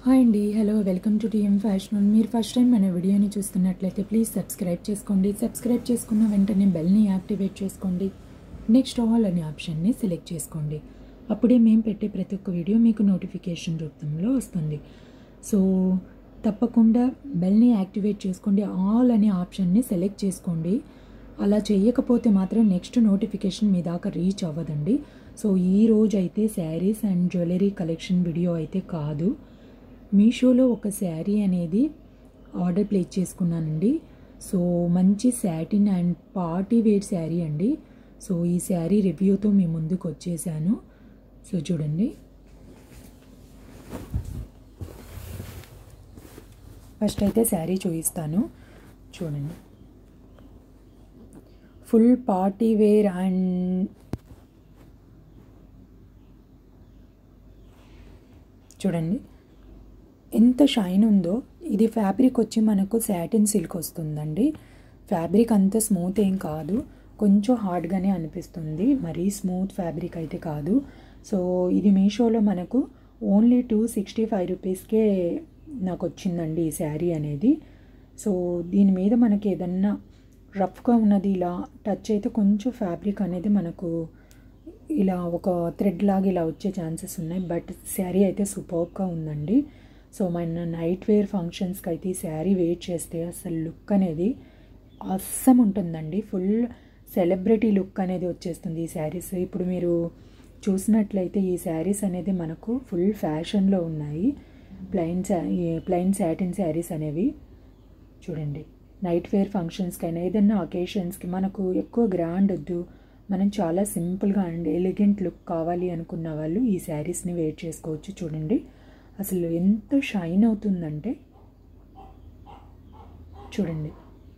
Hi అండి, hello, welcome to TM fashion. మీరు first time మన వీడియోని చూస్తున్నట్లయితే ప్లీజ్ సబ్స్క్రైబ్ చేసుకోండి. సబ్స్క్రైబ్ చేసుకున్న వెంటనే బెల్ని యాక్టివేట్ చేసుకోండి. నెక్స్ట్ ఆల్ అనే ఆప్షన్ని సెలెక్ట్ చేసుకోండి. అప్పుడే మేము పెట్టే ప్రతి ఒక్క వీడియో మీకు నోటిఫికేషన్ రూపంలో వస్తుంది. సో తప్పకుండా బెల్ని యాక్టివేట్ చేసుకోండి. ఆల్ అనే ఆప్షన్ని సెలెక్ట్ చేసుకోండి. అలా చేయకపోతే మాత్రం నెక్స్ట్ నోటిఫికేషన్ మీ దాకా రీచ్ అవ్వదండి. సో ఈ రోజు అయితే saris and jewellery collection video అయితే కాదు. మీషోలో ఒక శారీ అనేది ఆర్డర్ ప్లేస్ చేసుకున్నానండి. సో మంచి satin and party wear sari అండి. సో ఈ శారీ రివ్యూతో మీ ముందుకు వచ్చేసాను. సో చూడండి, ఫస్ట్ అయితే శారీ చూపిస్తాను. చూడండి, ఫుల్ పార్టీ వేర్ అండ్ చూడండి ఎంత షైన్ ఉందో. ఇది ఫ్యాబ్రిక్ వచ్చి మనకు సాటిన్ సిల్క్ వస్తుందండి. ఫ్యాబ్రిక్ అంత స్మూత్ ఏం కాదు, కొంచెం హార్డ్గానే అనిపిస్తుంది, మరీ స్మూత్ ఫ్యాబ్రిక్ అయితే కాదు. సో ఇది మీషోలో మనకు ఓన్లీ 265 రూపీస్కే నాకు వచ్చిందండి ఈ శారీ అనేది. సో దీని మీద మనకి ఏదన్నా రఫ్గా ఉన్నది ఇలా టచ్ అయితే కొంచెం ఫ్యాబ్రిక్ అనేది మనకు ఇలా ఒక థ్రెడ్ లాగా ఇలా వచ్చే ఛాన్సెస్ ఉన్నాయి. బట్ శారీ అయితే సూపర్గా ఉందండి. సో మన నైట్ వేర్ ఫంక్షన్స్కి అయితే ఈ శారీ వేర్ చేస్తే అసలు లుక్ అనేది అస్సం ఉంటుందండి. ఫుల్ సెలబ్రిటీ లుక్ అనేది వచ్చేస్తుంది ఈ శారీస్. ఇప్పుడు మీరు చూసినట్లయితే ఈ శారీస్ అనేది మనకు ఫుల్ ఫ్యాషన్లో ఉన్నాయి. ప్లెయిన్ సాటిన్ శారీస్ అనేవి చూడండి. నైట్ వేర్ ఫంక్షన్స్కైనా ఏదైనా అకేషన్స్కి మనకు ఎక్కువ గ్రాండ్ వద్దు, మనం చాలా సింపుల్గా అండ్ ఎలిగెంట్ లుక్ కావాలి అనుకున్న వాళ్ళు ఈ శారీస్ని వేర్ చేసుకోవచ్చు. చూడండి అసలు ఎంత షైన్ అవుతుందంటే, చూడండి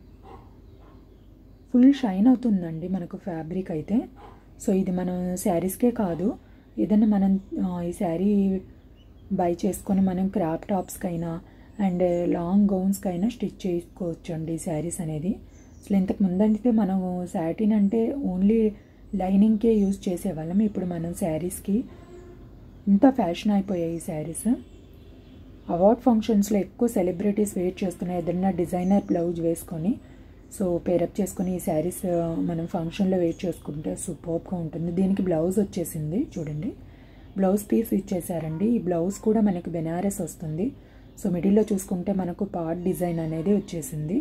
ఫుల్ షైన్ అవుతుందండి మనకు ఫ్యాబ్రిక్ అయితే. సో ఇది మనం శారీస్కే కాదు, ఏదైనా మనం ఈ శారీ బై చేసుకొని మనం క్రాప్ టాప్స్కైనా అండ్ లాంగ్ గౌన్స్కైనా స్టిచ్ చేసుకోవచ్చు అండి ఈ శారీస్ అనేది. అసలు ఇంతకు ముందంటే మనం సాటిన్ అంటే ఓన్లీ లైనింగ్కే యూజ్ చేసేవాళ్ళం. ఇప్పుడు మనం శారీస్కి ఇంత ఫ్యాషన్ అయిపోయాయి ఈ శారీస్. అవార్డ్ ఫంక్షన్స్లో ఎక్కువ సెలబ్రిటీస్ వేర్ చేస్తున్నాయి ఏదైనా డిజైనర్ బ్లౌజ్ వేసుకొని. సో పేరప్ చేసుకొని ఈ శారీస్ మనం ఫంక్షన్లో వేర్ చేసుకుంటే సూపర్గా ఉంటుంది. దీనికి బ్లౌజ్ వచ్చేసింది చూడండి, బ్లౌజ్ పీస్ ఇచ్చేసారండి. ఈ బ్లౌజ్ కూడా మనకి బెనారస్ వస్తుంది. సో మిడిల్లో చూసుకుంటే మనకు పార్ట్ డిజైన్ అనేది వచ్చేసింది.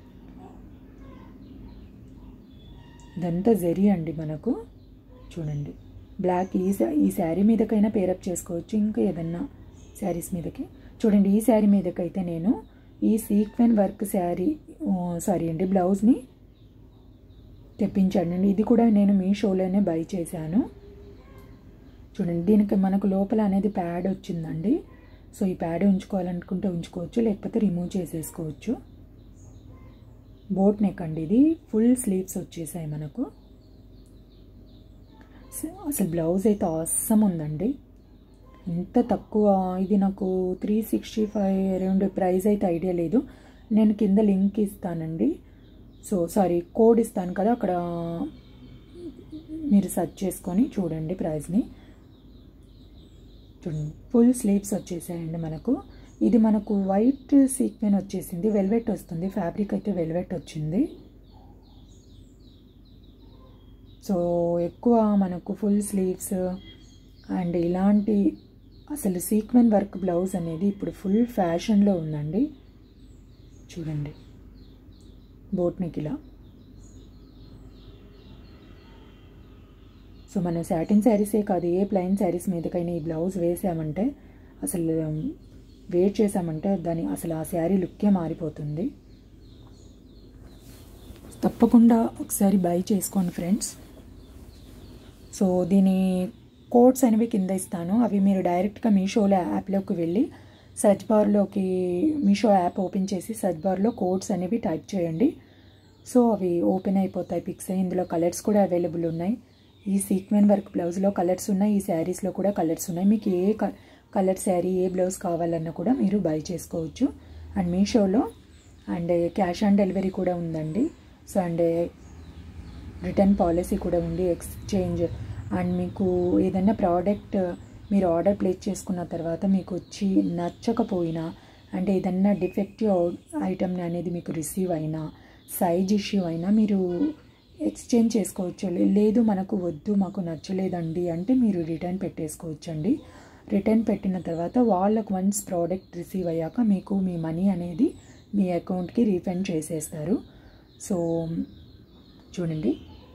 ఇదంతా జరీ అండి మనకు. చూడండి బ్లాక్ ఈ శారీ మీదకైనా పేరప్ చేసుకోవచ్చు, ఇంకా ఏదన్నా శారీస్ మీదకి. చూడండి ఈ శారీ మీదకైతే నేను ఈ సీక్వెన్ వర్క్ బ్లౌజ్ని తెప్పించాను. ఇది కూడా నేను మీషోలోనే బై చేశాను. చూడండి దీనికి మనకు లోపల అనేది ప్యాడ్ వచ్చిందండి. సో ఈ ప్యాడ్ ఉంచుకోవాలనుకుంటే ఉంచుకోవచ్చు, లేకపోతే రిమూవ్ చేసేసుకోవచ్చు. బోట్ నెక్ అండి ఇది. ఫుల్ స్లీవ్స్ వచ్చేసాయి మనకు. అసలు బ్లౌజ్ అయితే ఆసమ్ ఉందండి. ఇంత తక్కువ, ఇది నాకు 365 అరౌండ్ ప్రైస్ అయితే ఐడియా లేదు. నేను కింద లింక్ ఇస్తానండి. సో కోడ్ ఇస్తాను కదా, అక్కడ మీరు సెర్చ్ చేసుకొని చూడండి ప్రైస్ని. చూడండి ఫుల్ స్లీవ్స్ వచ్చేసాయండి మనకు. ఇది మనకు వైట్ సీక్వెన్ వచ్చేసింది, వెల్వెట్ వస్తుంది. ఫ్యాబ్రిక్ అయితే వెల్వెట్ వచ్చింది. సో ఎక్కువ మనకు ఫుల్ స్లీవ్స్ అండ్ ఇలాంటి అసలు సీక్వెన్ వర్క్ బ్లౌజ్ అనేది ఇప్పుడు ఫుల్ ఫ్యాషన్లో ఉందండి. చూడండి బోట్ నెక్ ఇలా. సో మనం సాటిన్ శారీసే కాదు, ఏ ప్లెయిన్ శారీస్ మీదకైనా ఈ బ్లౌజ్ వేసామంటే, అసలు వేర్ చేసామంటే దాని అసలు ఆ శారీ లుక్కే మారిపోతుంది. తప్పకుండా ఒకసారి బై చేసుకోండి ఫ్రెండ్స్. సో దీని కోడ్స్ అనేవి కింద ఇస్తాను, అవి మీరు డైరెక్ట్గా మీషోలో యాప్లోకి వెళ్ళి సెర్చ్ బార్లోకి మీషో యాప్ ఓపెన్ చేసి సెర్చ్ బార్లో కోడ్స్ అనేవి టైప్ చేయండి. సో అవి ఓపెన్ అయిపోతాయి పిక్స్. ఇందులో కలర్స్ కూడా అవైలబుల్ ఉన్నాయి. ఈ సీక్వెన్ వర్క్ బ్లౌజ్లో కలర్స్ ఉన్నాయి, ఈ శారీస్లో కూడా కలర్స్ ఉన్నాయి. మీకు ఏ కలర్ శారీ ఏ బ్లౌజ్ కావాలన్నా కూడా మీరు బై చేసుకోవచ్చు. అండ్ మీషోలో అండ్ క్యాష్ ఆన్ డెలివరీ కూడా ఉందండి. సో అండ్ రిటర్న్ పాలసీ కూడా ఉంది, ఎక్స్చేంజ్. అండ్ మీకు ఏదైనా ప్రోడక్ట్ మీరు ఆర్డర్ ప్లేస్ చేసుకున్న తర్వాత మీకు వచ్చి నచ్చకపోయినా, అంటే ఏదన్నా డిఫెక్టివ్ ఐటమ్ అనేది మీకు రిసీవ్ అయినా, సైజ్ ఇష్యూ అయినా మీరు ఎక్స్చేంజ్ చేసుకోవచ్చు. లేదు మనకు వద్దు, మాకు నచ్చలేదండి అంటే మీరు రిటర్న్ పెట్టేసుకోవచ్చండి. రిటర్న్ పెట్టిన తర్వాత వాళ్ళకు వన్స్ ప్రోడక్ట్ రిసీవ్ అయ్యాక మీకు మీ మనీ అనేది మీ అకౌంట్కి రీఫండ్ చేసేస్తారు. సో చూడండి,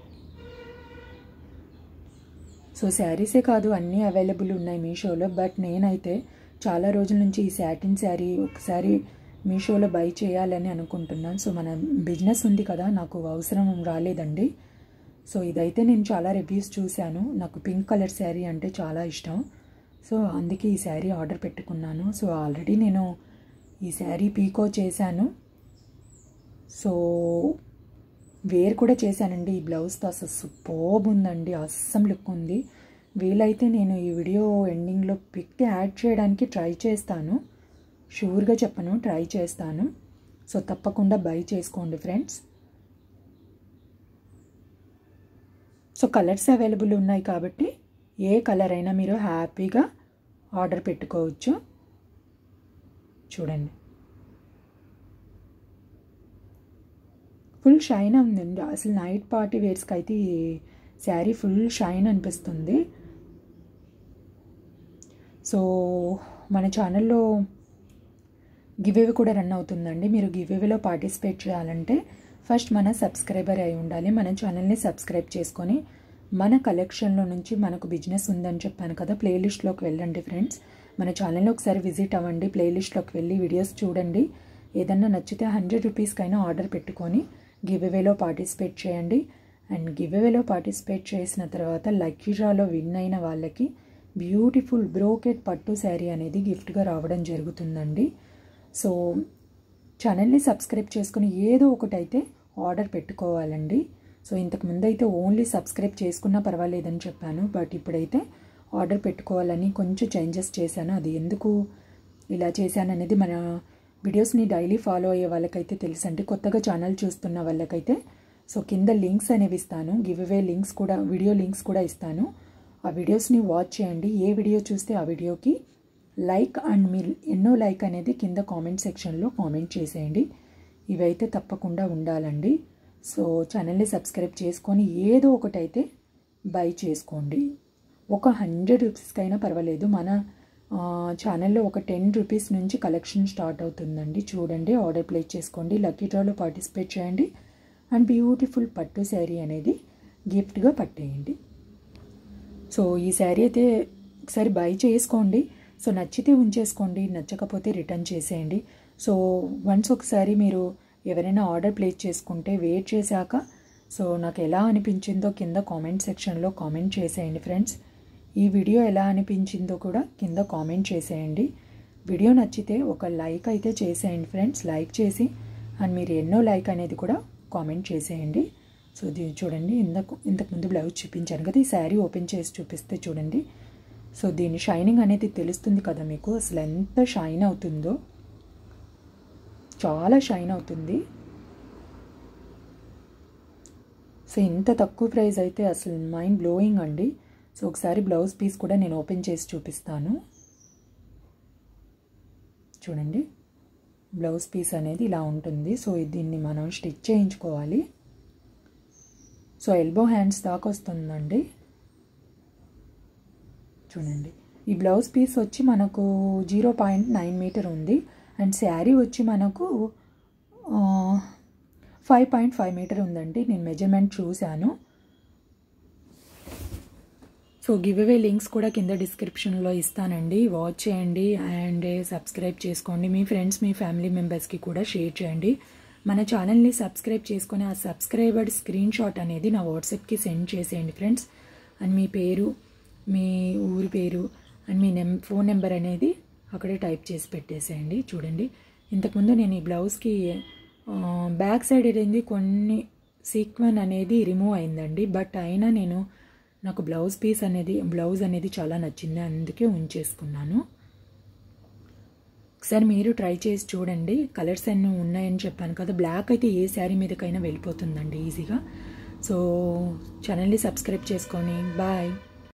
సో శారీసే కాదు అన్నీ అవైలబుల్ ఉన్నాయి మీషోలో. బట్ నేనైతే చాలా రోజుల నుంచి ఈ సాటిన్ శారీ ఒకసారి మీషోలో బై చేయాలని అనుకుంటున్నాను. సో మన బిజినెస్ ఉంది కదా, నాకు అవసరం రాలేదండి. సో ఇదైతే నేను చాలా రివ్యూస్ చూశాను. నాకు పింక్ కలర్ శారీ అంటే చాలా ఇష్టం. సో అందుకే ఈ శారీ ఆర్డర్ పెట్టుకున్నాను. సో ఆల్రెడీ నేను ఈ శారీ పీకో చేశాను. సో వేర్ కూడా చేశానండి. ఈ బ్లౌజ్తో అసలు సూపర్బ్ ఉందండి, అస్సం లుక్ ఉంది. వీలైతే నేను ఈ వీడియో ఎండింగ్లో పిక్ యాడ్ చేయడానికి ట్రై చేస్తాను, షూర్గా చెప్పను, ట్రై చేస్తాను. సో తప్పకుండా బై చేసుకోండి ఫ్రెండ్స్. సో కలర్స్ అవైలబుల్ ఉన్నాయి కాబట్టి ఏ కలర్ అయినా మీరు హ్యాపీగా ఆర్డర్ పెట్టుకోవచ్చు. చూడండి, ఫుల్ షైన్ ఉందండి. అసలు నైట్ పార్టీ వేర్స్కి అయితే ఈ శారీ ఫుల్ షైన్ అనిపిస్తుంది. సో మన ఛానల్లో గివ్అవే కూడా రన్ అవుతుందండి. మీరు గివ్అవేలో పార్టిసిపేట్ చేయాలంటే ఫస్ట్ మన సబ్స్క్రైబర్ అయి ఉండాలి. మన ఛానల్ని సబ్స్క్రైబ్ చేసుకొని మన కలెక్షన్లో నుంచి మనకు బిజినెస్ ఉందని చెప్పాను కదా, ప్లేలిస్ట్లోకి వెళ్ళండి ఫ్రెండ్స్. మన ఛానల్లో ఒకసారి విజిట్ అవ్వండి, ప్లేలిస్ట్లోకి వెళ్ళి వీడియోస్ చూడండి. ఏదన్నా నచ్చితే 100 రూపీస్కైనా ఆర్డర్ పెట్టుకొని గివ్అవేలో పార్టిసిపేట్ చేయండి. అండ్ గివ్అవేలో పార్టిసిపేట్ చేసిన తర్వాత లక్కీ డ్రాలో విన్ అయిన వాళ్ళకి బ్యూటిఫుల్ బ్రోకెట్ పట్టు శారీ అనేది గిఫ్ట్గా రావడం జరుగుతుందండి. సో ఛానల్ని సబ్స్క్రైబ్ చేసుకుని ఏదో ఒకటైతే ఆర్డర్ పెట్టుకోవాలండి. సో ఇంతకుముందు అయితే ఓన్లీ సబ్స్క్రైబ్ చేసుకున్నా పర్వాలేదని చెప్పాను. బట్ ఇప్పుడైతే ఆర్డర్ పెట్టుకోవాలని కొంచెం చేంజెస్ చేశాను. అది ఎందుకు ఇలా చేశాను అనేది మన వీడియోస్ని డైలీ ఫాలో అయ్యే వాళ్ళకైతే తెలుసండి. కొత్తగా ఛానల్ చూస్తున్న వాళ్ళకైతే సో కింద లింక్స్ అనేవి ఇస్తాను, గివ్అవే లింక్స్ కూడా, వీడియో లింక్స్ కూడా ఇస్తాను. ఆ వీడియోస్ని వాచ్ చేయండి. ఏ వీడియో చూస్తే ఆ వీడియోకి లైక్ అండ్ మీ ఎన్నో లైక్ అనేది కింద కామెంట్ సెక్షన్లో కామెంట్ చేసేయండి. ఇవైతే తప్పకుండా ఉండాలండి. సో ఛానల్ని సబ్స్క్రైబ్ చేసుకొని ఏదో ఒకటైతే బై చేసుకోండి. ఒక 100 రూపీస్కైనా పర్వాలేదు. మన ఛానల్లో ఒక 10 రూపీస్ నుంచి కలెక్షన్ స్టార్ట్ అవుతుందండి. చూడండి, ఆర్డర్ ప్లేస్ చేసుకోండి, లక్కీ డ్రాలో పార్టిసిపేట్ చేయండి అండ్ బ్యూటిఫుల్ పట్టు శారీ అనేది గిఫ్ట్గా పట్టేయండి. సో ఈ శారీ అయితే ఒకసారి బై చేసుకోండి. సో నచ్చితే ఉంచేసుకోండి, నచ్చకపోతే రిటర్న్ చేసేయండి. సో వన్స్ ఒకసారి మీరు ఎవరైనా ఆర్డర్ ప్లేస్ చేసుకుంటే వెయిట్ చేశాక సో నాకు ఎలా అనిపించిందో కింద కామెంట్ సెక్షన్లో కామెంట్ చేసేయండి ఫ్రెండ్స్. ఈ వీడియో ఎలా అనిపించిందో కూడా కింద కామెంట్ చేసేయండి. వీడియో నచ్చితే ఒక లైక్ అయితే చేసేయండి ఫ్రెండ్స్. లైక్ చేసి అండ్ మీరు ఎన్నో లైక్ అనేది కూడా కామెంట్ చేసేయండి. సో దీన్ని చూడండి, ఇంతకుముందు బ్లౌజ్ చూపించాను కదా, ఈ శారీ ఓపెన్ చేసి చూపిస్తే చూడండి. సో దీని షైనింగ్ అనేది తెలుస్తుంది కదా మీకు, అసలు ఎంత షైన్ అవుతుందో, చాలా షైన్ అవుతుంది. సో ఇంత తక్కువ ప్రైస్ అయితే అసలు మైండ్ బ్లోయింగ్ అండి. సో ఒకసారి బ్లౌజ్ పీస్ కూడా నేను ఓపెన్ చేసి చూపిస్తాను. చూడండి, బ్లౌజ్ పీస్ అనేది ఇలా ఉంటుంది. సో దీన్ని మనం స్టిచ్ చేయించుకోవాలి. సో ఎల్బో హ్యాండ్స్ దాకా వస్తుందండి. చూడండి, ఈ బ్లౌజ్ పీస్ వచ్చి మనకు 0.9 మీటర్ ఉంది అండ్ శారీ వచ్చి మనకు 5.5 మీటర్ ఉందండి. నేను మెజర్మెంట్ చూశాను. సో గివ్అవే లింక్స్ కూడా కింద డిస్క్రిప్షన్లో ఇస్తానండి, వాచ్ చేయండి అండ్ సబ్స్క్రైబ్ చేసుకోండి. మీ ఫ్రెండ్స్, మీ ఫ్యామిలీ మెంబర్స్కి కూడా షేర్ చేయండి. మన ఛానల్ని సబ్స్క్రైబ్ చేసుకొని ఆ సబ్స్క్రైబర్డ్ స్క్రీన్ షాట్ అనేది నా వాట్సాప్కి సెండ్ చేసేయండి ఫ్రెండ్స్. అండ్ మీ పేరు, మీ ఊరి పేరు అండ్ మీ ఫోన్ నెంబర్ అనేది అక్కడే టైప్ చేసి పెట్టేసేయండి. చూడండి, ఇంతకుముందు నేను ఈ బ్లౌజ్కి బ్యాక్ సైడ్ ఏంది కొన్ని సీక్వెన్ అనేది రిమూవ్ అయిందండి. బట్ అయినా నాకు బ్లౌజ్ అనేది చాలా నచ్చింది, అందుకే ఉంచేసుకున్నాను. ఒకసారి మీరు ట్రై చేసి చూడండి. కలర్స్ అన్నీ ఉన్నాయని చెప్పాను కదా, బ్లాక్ అయితే ఏ శారీ మీదకైనా వెళ్ళిపోతుందండి ఈజీగా. సో ఛానల్ని సబ్స్క్రైబ్ చేసుకొని బాయ్.